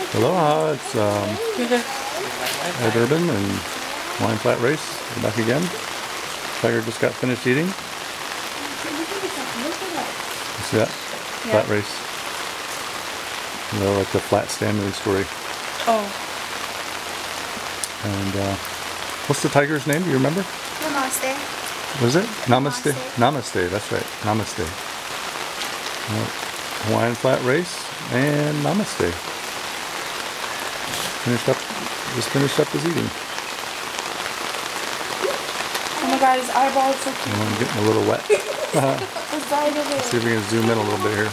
Aloha, it's Ed Urban and Hawaiian Flat Race. We're back again. Tiger just got finished eating. See that? Yeah. Flat race. You know, like the flat stand story. Oh. And what's the tiger's name? Do you remember? Namaste. Was it? Namaste. Namaste. That's right. Namaste. Hawaiian Flat Race and Namaste. Just finished up his eating. Oh my god, his eyeballs are so cute. And I'm getting a little wet. The side of Let's it. see if we can zoom in a little bit here.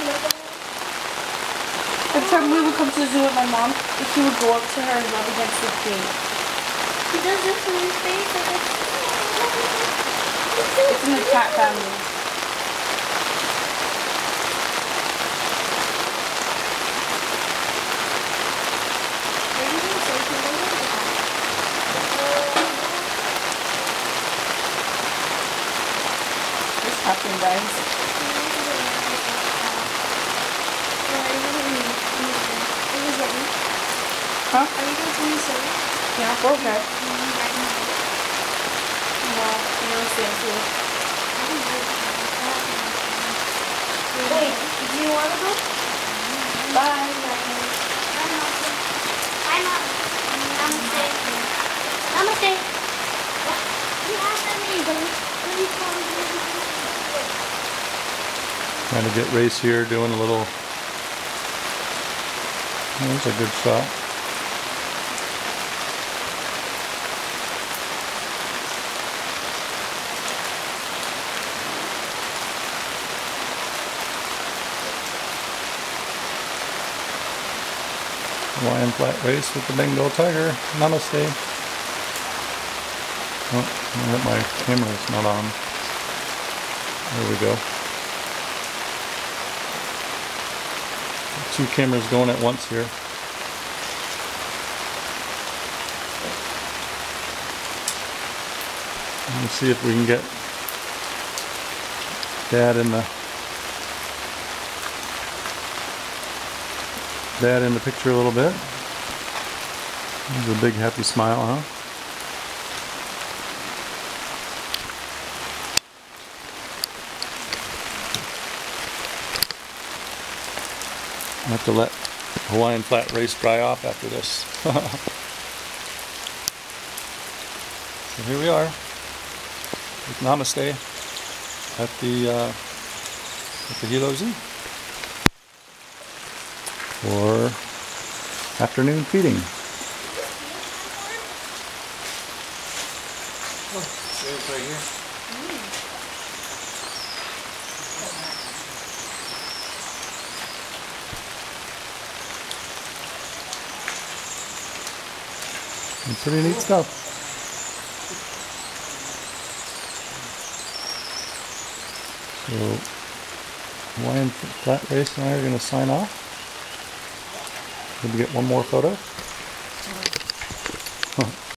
Every time we would come to the zoo with my mom, he would go up to her and rub against the gate. He does this to his face. It's in the cat family. What's happening, guys? Huh? Are you going to me sorry? Yeah, we're okay. No, you don't stand here. Wait, do you want to go? Bye. Namaste. Namaste. What? You asked that name, but what do you call it? Trying to get Race here doing a little. That's a good shot. Hawaiian Flat Race with the Bengal Tiger. Namaste. Oh, my camera's not on. There we go. Two cameras going at once here. Let's see if we can get Dad in the picture a little bit. There's a big happy smile, huh? I have to let Hawaiian Flat Race dry off after this. So here we are with Namaste at the Hilo Zoo for afternoon feeding. Oh, it's right here. Pretty neat stuff. So Hawaiian Flat Race and I are going to sign off. Maybe get one more photo. Huh.